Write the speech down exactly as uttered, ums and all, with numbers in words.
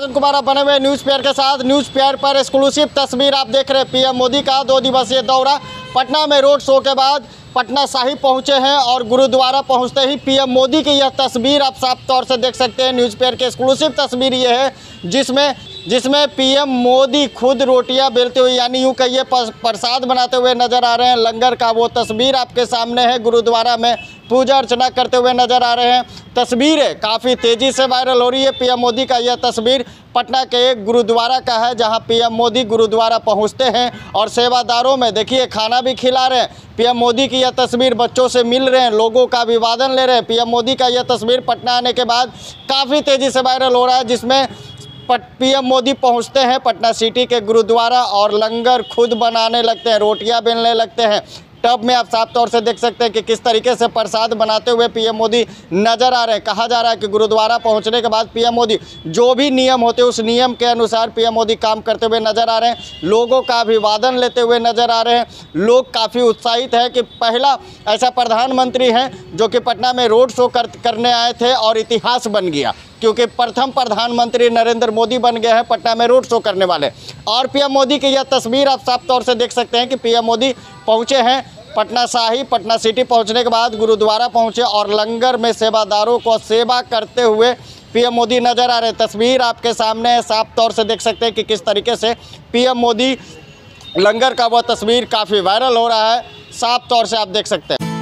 राजन कुमार आप बने हुए न्यूज़ पेयर के साथ। न्यूज़ पेयर पर एक्सक्लूसिव तस्वीर आप देख रहे हैं। पीएम मोदी का दो दिवसीय दौरा, पटना में रोड शो के बाद पटना साहिब पहुंचे हैं और गुरुद्वारा पहुंचते ही पीएम मोदी की यह तस्वीर आप साफ तौर से देख सकते हैं। न्यूज़ पेयर की एक्सक्लूसिव तस्वीर ये है जिसमें जिसमें पीएम मोदी खुद रोटियां बेलते हुए, यानी यूँ कहिए प्रसाद बनाते हुए नजर आ रहे हैं। लंगर का वो तस्वीर आपके सामने है। गुरुद्वारा में पूजा अर्चना करते हुए नजर आ रहे हैं। तस्वीरें काफ़ी तेज़ी से वायरल हो रही है। पीएम मोदी का यह तस्वीर पटना के एक गुरुद्वारा का है, जहां पीएम मोदी गुरुद्वारा पहुंचते हैं और सेवादारों में देखिए खाना भी खिला रहे हैं। पीएम मोदी की यह तस्वीर बच्चों से मिल रहे हैं, लोगों का अभिवादन ले रहे हैं। पीएम मोदी का यह तस्वीर पटना आने के बाद काफ़ी तेज़ी से वायरल हो रहा है, जिसमें पीएम मोदी पहुंचते हैं पटना सिटी के गुरुद्वारा और लंगर खुद बनाने लगते हैं, रोटियां बेलने लगते हैं। टब में आप साफ तौर से देख सकते हैं कि किस तरीके से प्रसाद बनाते हुए पीएम मोदी नजर आ रहे हैं। कहा जा रहा है कि गुरुद्वारा पहुंचने के बाद पीएम मोदी जो भी नियम होते हैं उस नियम के अनुसार पीएम मोदी काम करते हुए नजर आ रहे हैं, लोगों का अभिवादन लेते हुए नजर आ रहे हैं। लोग काफ़ी उत्साहित है कि पहला ऐसा प्रधानमंत्री हैं जो कि पटना में रोड शो कर, करने आए थे और इतिहास बन गया, क्योंकि प्रथम प्रधानमंत्री नरेंद्र मोदी बन गए हैं पटना में रोड शो करने वाले। और पीएम मोदी की यह तस्वीर आप साफ तौर से देख सकते हैं कि पीएम मोदी पहुंचे हैं पटना साहिब। पटना सिटी पहुंचने के बाद गुरुद्वारा पहुंचे और लंगर में सेवादारों को सेवा करते हुए पीएम मोदी नजर आ रहे हैं। तस्वीर आपके सामने है, साफ तौर से देख सकते हैं कि किस तरीके से पीएम मोदी लंगर का वह तस्वीर काफ़ी वायरल हो रहा है, साफ तौर से आप देख सकते हैं।